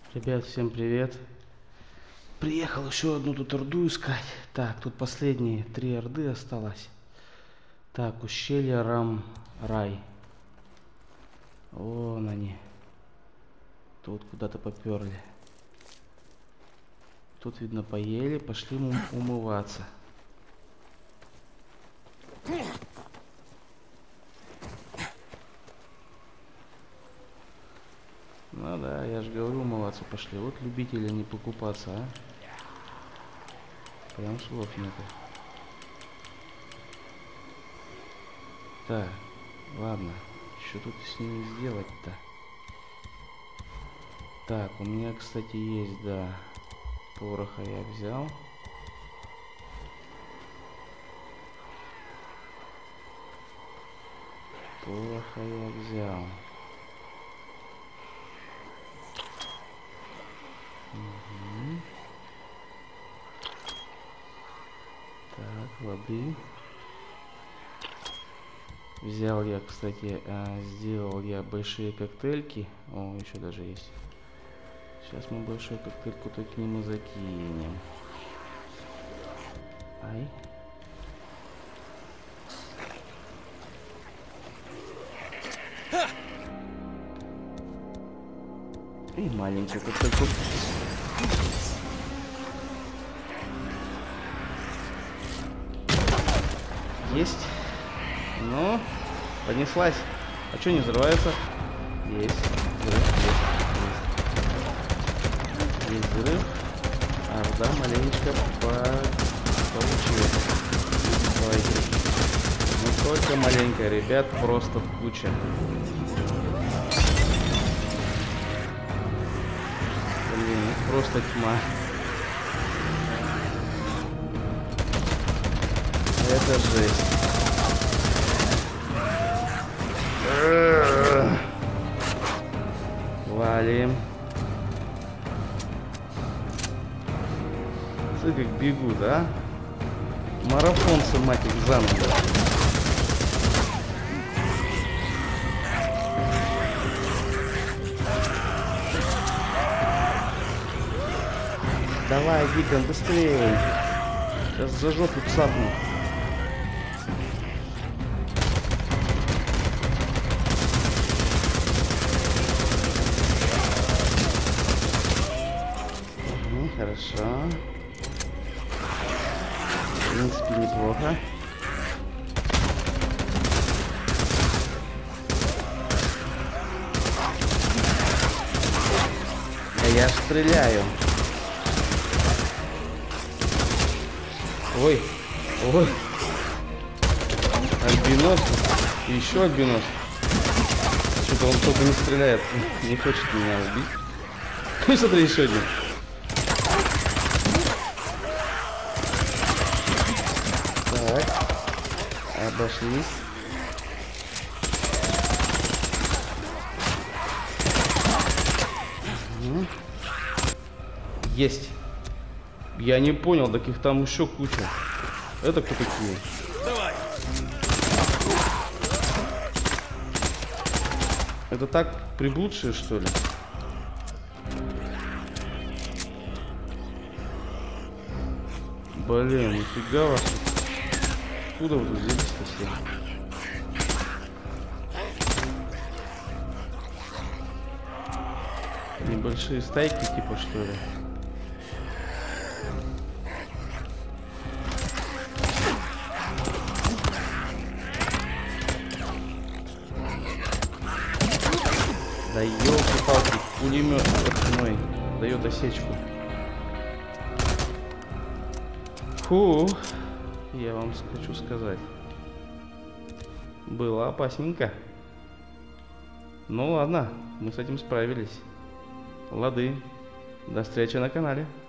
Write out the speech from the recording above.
Ребят, всем привет. Приехал еще одну тут орду искать. Так, тут последние 3 орды осталось. Так, ущелье Рам-Рай. Вон они. Тут куда-то поперли. Тут, видно, поели, пошли умываться. Ну да, я же говорю, умываться пошли. Вот любители не покупаться, а. Прям слов нету. Так, ладно. Что тут с ними сделать-то? Так, у меня, кстати, есть, да. Пороха я взял. Пороха я взял. Угу. Так, воды. Взял я, кстати, сделал я большие коктейльки. О, еще даже есть. Сейчас мы большую коктейльку-то к нему закинем. Ай. И маленькую коктейльку. Есть. Ну, понеслась. А что не взрывается? Есть. Взрыв, есть взрыв. А да, маленечко получилось. Давайте. Ну только маленько, ребят, просто куча. Блин, это просто тьма. Это жесть. Валим. Смотри, как бегут, а? Марафонцы, мать их, заново. Давай, Дикон, быстрее. Сейчас за жопу цапну. Хорошо. В принципе, неплохо. А я стреляю. Ой, ой. Альбинос. Еще альбинос. Что-то он только не стреляет. Не хочет меня убить. Ну, смотри, еще один. Так. Обошлись. Угу. Есть. Я не понял, так их там еще куча. Это кто такие? Давай. Это так приблудшие, что ли? Блин, нифига вас. Откуда вы тут взялись-то все? Небольшие стайки типа, что ли? Да елки-палки, пулемет вот мой дает осечку. Фу, я вам хочу сказать, было опасненько. Ну ладно, мы с этим справились. Лады, до встречи на канале.